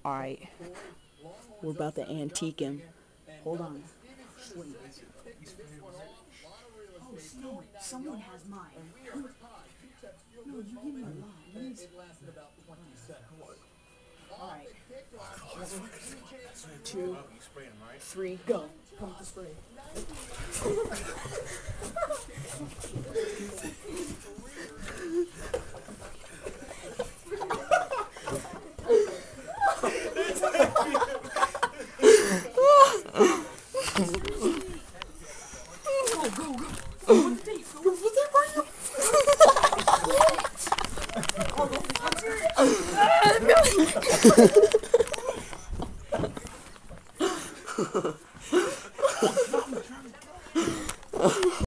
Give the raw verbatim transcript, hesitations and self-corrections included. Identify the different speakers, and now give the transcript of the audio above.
Speaker 1: Alright. We're about to antique him. Hold on. Oh, no, someone has mine. No, you give me a lot. Alright. Two, three, go. Come with the spray. Go, go, go. Go with the tape. Go with the tape right now. Oh,